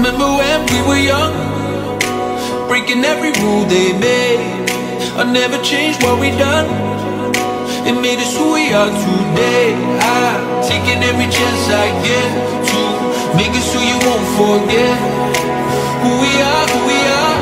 Remember when we were young, breaking every rule they made. I never changed what we done. It made us who we are today. I'm taking every chance I get to make us who you won't forget. Who we are, who we are.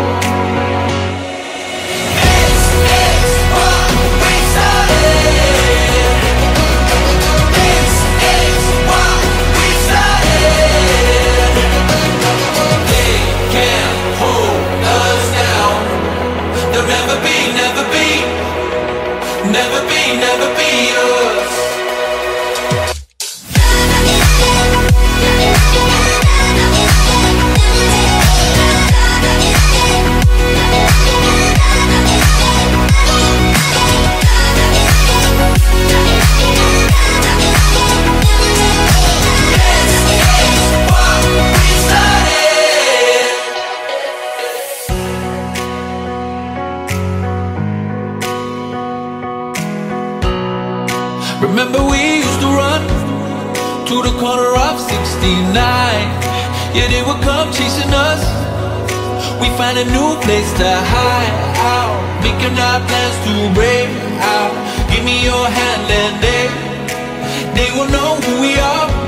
Never be yours. Remember we used to run to the corner of 69. Yeah, they would come chasing us. We find a new place to hide out, making our plans to break out. Give me your hand and they will know who we are.